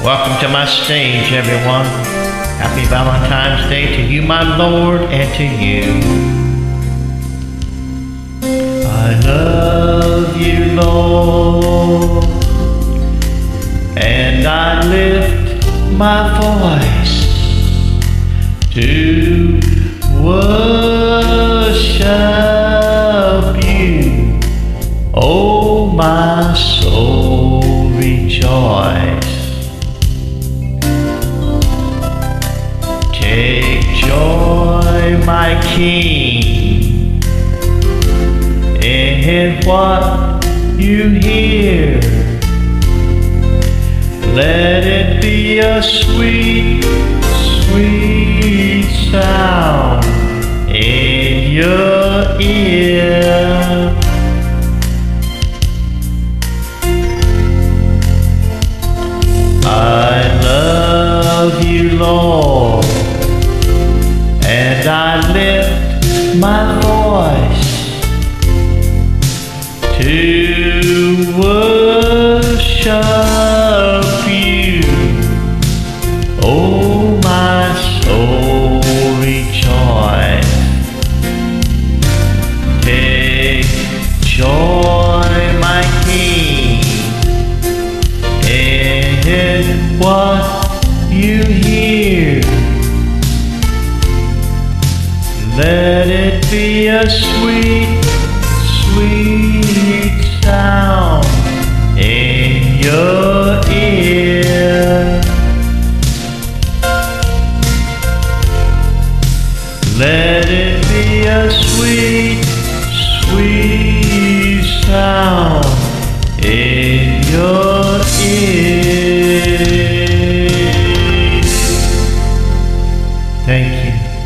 Welcome to my stage, everyone. Happy Valentine's Day to you, my Lord, and to you. I love you, Lord, and I lift my voice to worship you. Oh, my soul, rejoice. Take joy, my King, in what you hear. Let it be a sweet, sweet sound in your ear. I love you, Lord, and I lift my voice to worship you. Oh, my soul, rejoice. Take joy, my King, in what you hear. Let it be a sweet, sweet sound in your ear. Let it be a sweet, sweet sound in your ear. Thank you.